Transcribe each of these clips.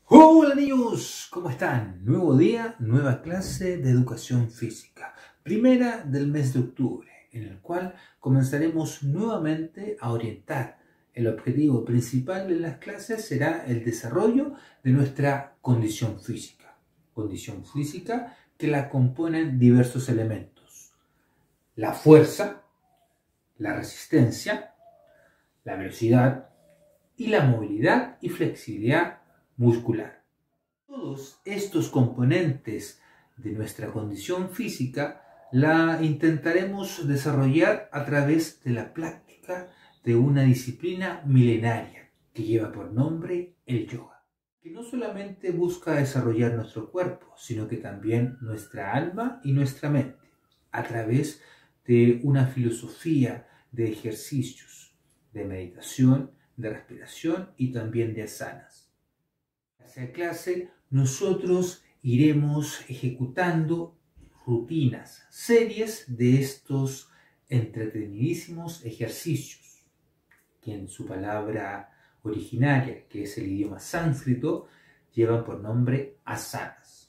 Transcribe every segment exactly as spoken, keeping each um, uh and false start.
Hola niños, ¿cómo están? Nuevo día, nueva clase de educación física, primera del mes de octubre, en el cual comenzaremos nuevamente a orientar. El objetivo principal de las clases será el desarrollo de nuestra condición física, condición física que la componen diversos elementos: la fuerza, la resistencia, la velocidad y la movilidad y flexibilidad muscular. Todos estos componentes de nuestra condición física la intentaremos desarrollar a través de la práctica de una disciplina milenaria que lleva por nombre el yoga, que no solamente busca desarrollar nuestro cuerpo, sino que también nuestra alma y nuestra mente, a través de una filosofía de ejercicios, de meditación, de respiración y también de asanas. Hacia clase nosotros iremos ejecutando rutinas, series de estos entretenidísimos ejercicios, que en su palabra originaria, que es el idioma sánscrito, llevan por nombre asanas.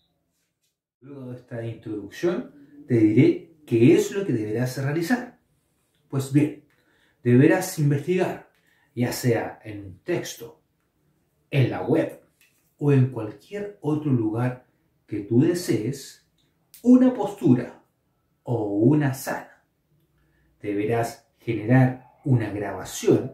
Luego de esta introducción te diré qué es lo que deberás realizar. Pues bien, deberás investigar, ya sea en un texto, en la web o en cualquier otro lugar que tú desees, una postura o una asana. Deberás generar una grabación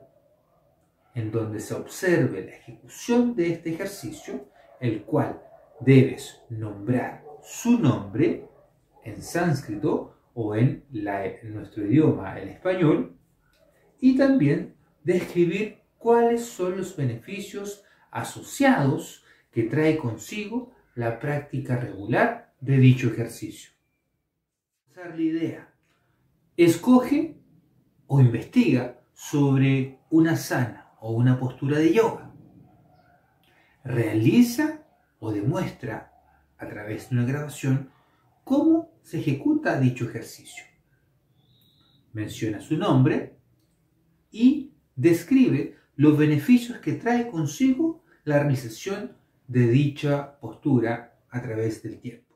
en donde se observe la ejecución de este ejercicio, el cual debes nombrar su nombre en sánscrito o en, la, en nuestro idioma, el español, y también describir cuáles son los beneficios asociados que trae consigo la práctica regular de dicho ejercicio. Usar la idea. Escoge o investiga sobre una asana o una postura de yoga. Realiza o demuestra a través de una grabación cómo se ejecuta dicho ejercicio. Menciona su nombre y describe los beneficios que trae consigo la realización de dicha postura a través del tiempo.